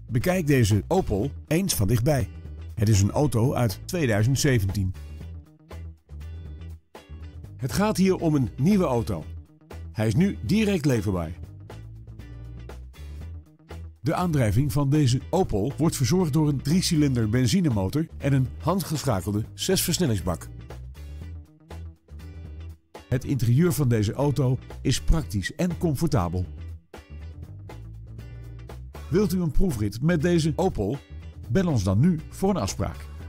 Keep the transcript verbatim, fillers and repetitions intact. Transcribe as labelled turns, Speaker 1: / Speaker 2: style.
Speaker 1: Bekijk deze Opel eens van dichtbij. Het is een auto uit tweeduizend zeventien. Het gaat hier om een nieuwe auto. Hij is nu direct leverbaar. De aandrijving van deze Opel wordt verzorgd door een driecilinder benzinemotor en een handgeschakelde zesversnellingsbak. Het interieur van deze auto is praktisch en comfortabel. Wilt u een proefrit met deze Opel? Bel ons dan nu voor een afspraak.